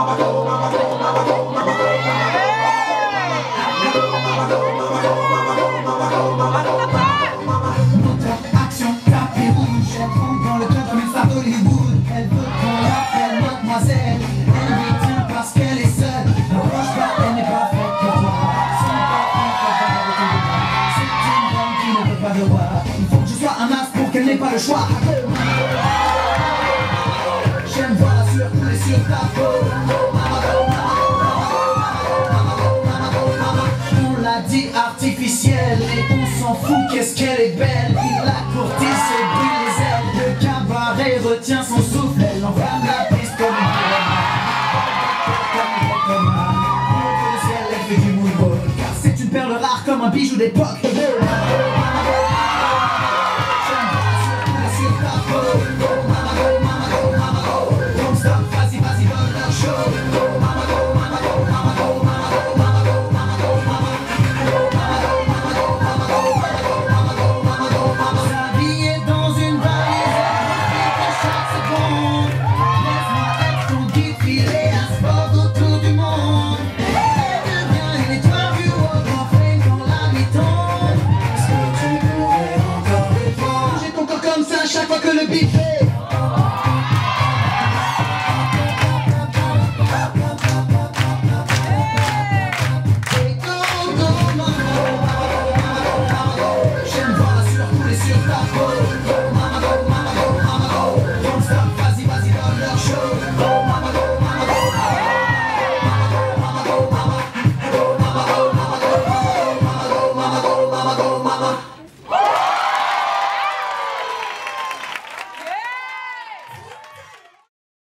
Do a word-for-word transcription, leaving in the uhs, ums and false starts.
Action, tapis rouge, elle tombe dans le cœur comme une star d'Hollywood. Elle veut qu'on l'appelle mademoiselle. Elle lui tient parce qu'elle est seule. N'approche pas, elle n'est pas faite pour toi. Son parfum peut pas autour de moi. C'est une dame qui ne peut pas le voir. Il faut que je sois un as pour qu'elle n'ait pas le choix. J'aime voir la sueur couler sur ta peau. On l'a dit artificielle et on s'en fout, qu'est-ce qu'elle est belle. Il la courtise et brille les ailes. Le cabaret retient son souffle. Elle enflamme la piste comme une comme un. Le ciel, elle fait du moonwalk. Car c'est une perle rare comme un bijou d'époque.